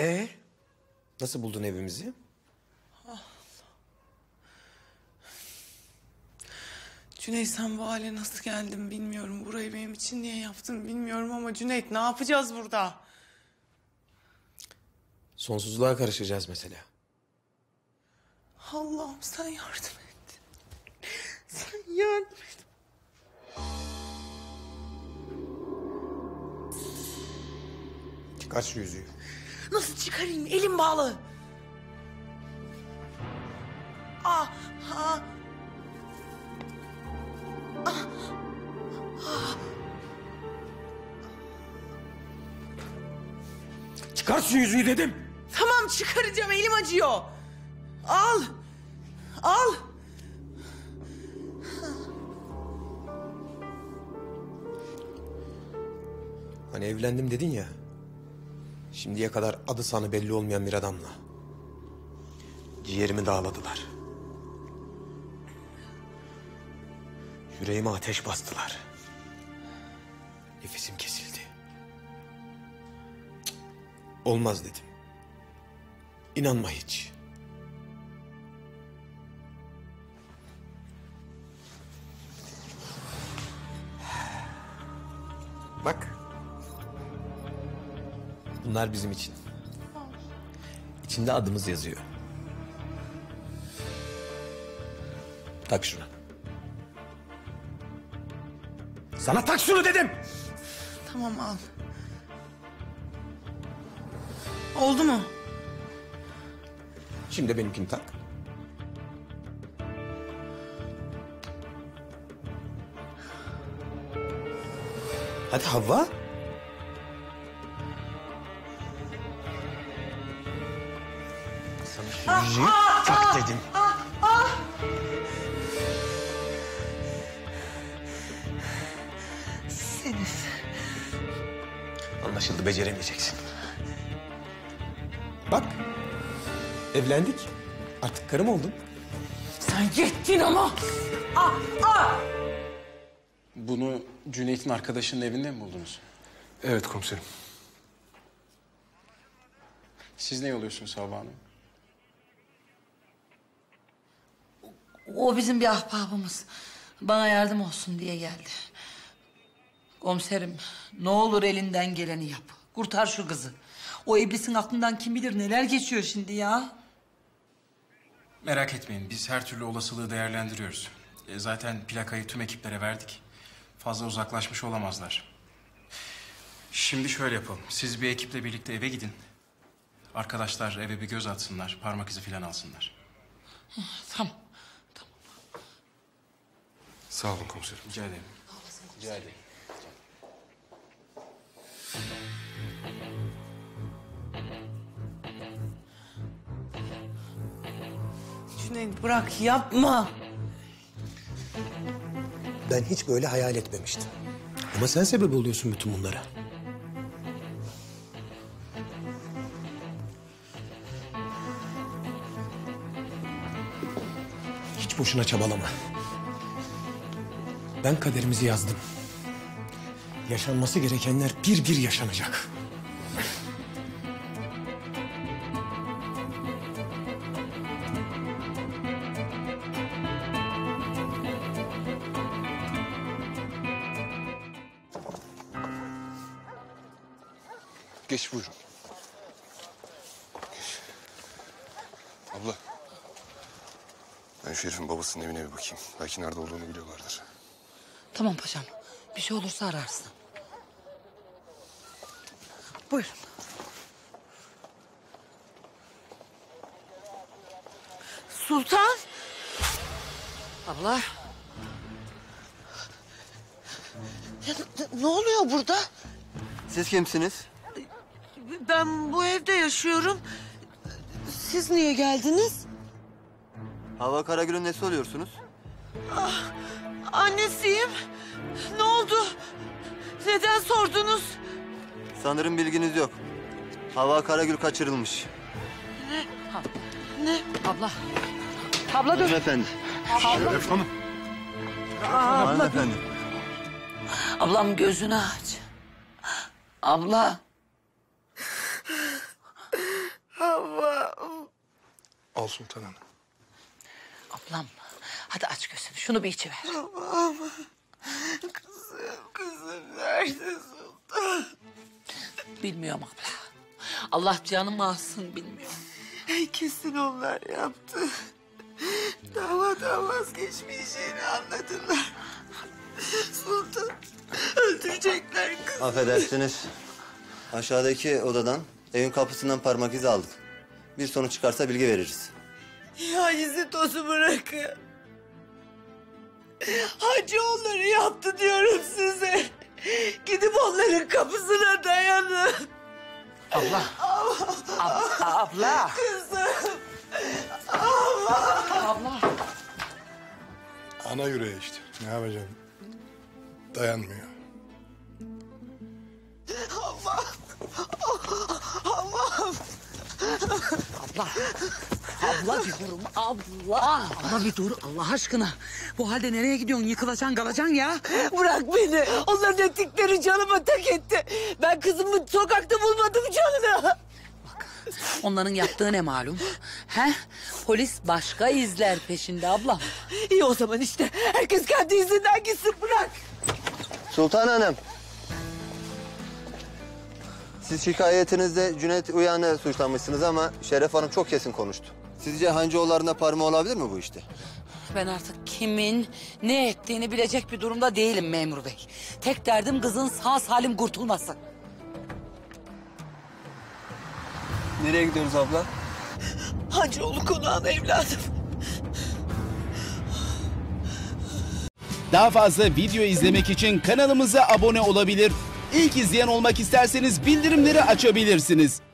Nasıl buldun evimizi? Cüneyt, sen bu hale nasıl geldin bilmiyorum. Burayı benim için niye yaptın bilmiyorum ama Cüneyt, ne yapacağız burada? Sonsuzluğa karışacağız mesela. Allah'ım sen yardım et. Sen yardım et. Çıkar şu yüzüğü. Nasıl çıkarayım? Elim bağlı. Ah, ah. Çıkar şu yüzüğü dedim. Tamam, çıkaracağım, elim acıyor. Al. Al. Hani evlendim dedin ya. Şimdiye kadar adı sanı belli olmayan bir adamla. Ciğerimi dağladılar. Yüreğime ateş bastılar. Nefesim kesildi. Cık, olmaz dedim. İnanma hiç. Bak. Bunlar bizim için. İçinde adımız yazıyor. Tak şunu. Sana tak şunu dedim. Tamam, al. Oldu mu? Şimdi benimkini tak. Hadi Havva. Sana şu yüzüğü tak dedim. Seni. Anlaşıldı, beceremeyeceksin. Bak, evlendik. Artık karım oldun. Sen yettin ama. Bunu Cüneyt'in arkadaşının evinde mi buldunuz? Evet komiserim. Siz ne oluyorsunuz Havva Hanım? O bizim bir ahbabımız. Bana yardım olsun diye geldi. Komiserim, ne olur elinden geleni yap. Kurtar şu kızı. O iblisin aklından kim bilir neler geçiyor şimdi ya. Merak etmeyin, biz her türlü olasılığı değerlendiriyoruz. Zaten plakayı tüm ekiplere verdik. Fazla uzaklaşmış olamazlar. Şimdi şöyle yapalım. Siz bir ekiple birlikte eve gidin. Arkadaşlar eve bir göz atsınlar, parmak izi falan alsınlar. Tamam. Sağ olun komiserim. Rica ederim. Rica ederim. Cüneyt, bırak, yapma. Ben hiç böyle hayal etmemiştim. Ama sen sebep oluyorsun bütün bunlara. Hiç boşuna çabalama. Ben kaderimizi yazdım. Yaşanması gerekenler bir bir yaşanacak. Geç buyurun. Geç. Abla. Ben şu herifin babasının evine bir bakayım. Belki nerede olduğunu biliyorlardır. Tamam paşam. Bir şey olursa ararsın. Buyurun. Sultan. Abla. Ya, ne oluyor burada? Siz kimsiniz? Ben bu evde yaşıyorum. Siz niye geldiniz? Havva Karagül'ün nesi oluyorsunuz? Annesiyim. Ne oldu? Neden sordunuz? Sanırım bilginiz yok. Havva Karagül kaçırılmış. Ne? Abla. Abla dur. Hanımefendi. Şeref Hanım. Hanımefendi. Ablam gözünü aç. Abla. Al Sultan Hanım. Ablam hadi aç gözünü şunu bir içiver. Kızım nerede Sultan? Bilmiyorum abla. Allah canımı alsın bilmiyorum. Kesin onlar yaptı. Davadan vazgeçmeyeceğini anladılar. Sultan öldürecekler kızı. Affedersiniz. Aşağıdaki odadan evin kapısından parmak izi aldık. Bir sonuç çıkarsa bilgi veririz. Ya izi tozu bırakın. Hacı onları yaptı diyorum size. Gidip onların kapısına dayanın. Abla. Abla. Kızım. Abla. Ana yüreği işte. Ne yapacağım? Dayanmıyor. Abla. Abla diyorum abla. Abla bir dur Allah aşkına. Bu halde nereye gidiyorsun? Yıkılacaksın kalacaksın ya. Bırak beni. Onların ettikleri canıma tak etti. Ben kızımı sokakta bulmadım canına. Onların yaptığı ne malum? He? Polis başka izler peşinde abla. İyi o zaman işte. Herkes kendi izinden gitsin bırak. Sultan Hanım. Siz şikayetinizde Cüneyt Uyan'ı suçlamışsınız ama Şeref Hanım çok kesin konuştu. Sizce Hancıoğulları'nda parmağı olabilir mi bu işte? Ben artık kimin ne ettiğini bilecek bir durumda değilim memur bey. Tek derdim kızın sağ salim kurtulması. Nereye gidiyoruz abla? Hacıoğlu konağına evladım. Daha fazla video izlemek için kanalımıza abone olabilir. İlk izleyen olmak isterseniz bildirimleri açabilirsiniz.